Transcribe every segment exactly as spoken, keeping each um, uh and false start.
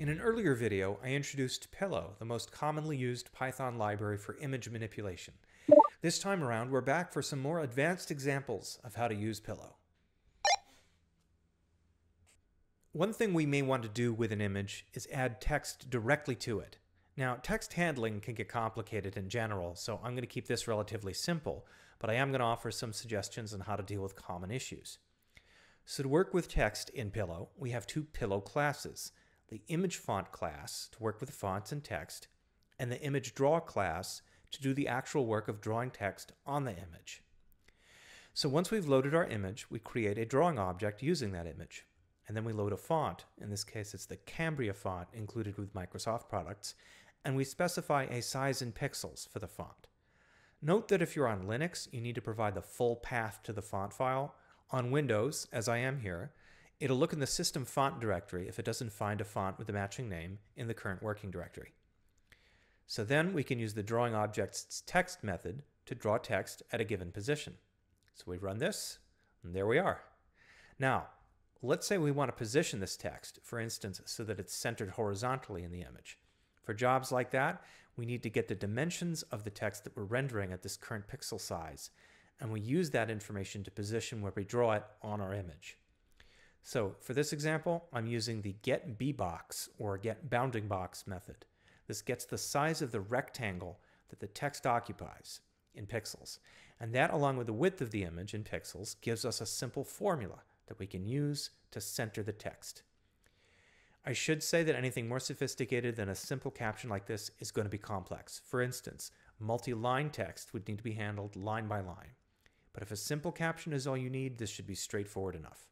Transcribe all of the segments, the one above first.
In an earlier video, I introduced Pillow, the most commonly used Python library for image manipulation. This time around, we're back for some more advanced examples of how to use Pillow. One thing we may want to do with an image is add text directly to it. Now, text handling can get complicated in general, so I'm going to keep this relatively simple, but I am going to offer some suggestions on how to deal with common issues. So to work with text in Pillow, we have two Pillow classes: the image font class to work with fonts and text, and the image draw class to do the actual work of drawing text on the image. So once we've loaded our image, we create a drawing object using that image. And then we load a font. In this case, it's the Cambria font included with Microsoft products, and we specify a size in pixels for the font. Note that if you're on Linux, you need to provide the full path to the font file. On Windows, as I am here, it'll look in the system font directory if it doesn't find a font with a matching name in the current working directory. So then we can use the drawing object's text method to draw text at a given position. So we run this, and there we are. Now, let's say we want to position this text, for instance, so that it's centered horizontally in the image. For jobs like that, we need to get the dimensions of the text that we're rendering at this current pixel size, and we use that information to position where we draw it on our image. So for this example, I'm using the getBbox or getBoundingBox method. This gets the size of the rectangle that the text occupies in pixels, and that, along with the width of the image in pixels, gives us a simple formula that we can use to center the text. I should say that anything more sophisticated than a simple caption like this is going to be complex. For instance, multi-line text would need to be handled line by line. But if a simple caption is all you need, this should be straightforward enough.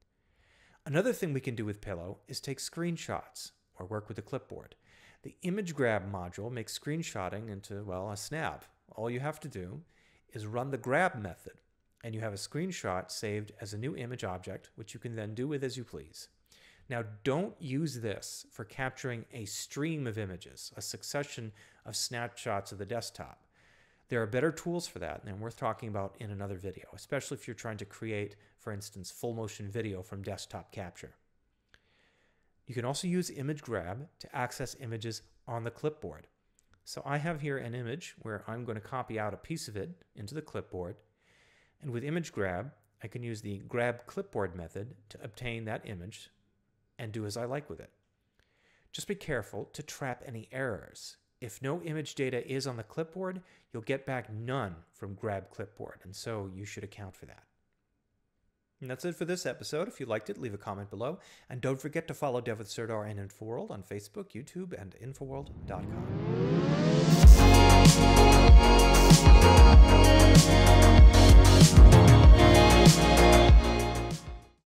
Another thing we can do with Pillow is take screenshots or work with a clipboard. The image grab module makes screenshotting into, well, a snap. All you have to do is run the grab method, and you have a screenshot saved as a new image object, which you can then do with as you please. Now, don't use this for capturing a stream of images, a succession of snapshots of the desktop. There are better tools for that, and worth talking about in another video, especially if you're trying to create, for instance, full motion video from desktop capture. You can also use image grab to access images on the clipboard. So I have here an image where I'm going to copy out a piece of it into the clipboard, and with image grab, I can use the grab clipboard method to obtain that image and do as I like with it. Just be careful to trap any errors. If no image data is on the clipboard, you'll get back none from grab clipboard, and so you should account for that. And that's it for this episode. If you liked it, leave a comment below, and don't forget to follow Dev with Serdar and InfoWorld on Facebook, YouTube, and Infoworld dot com.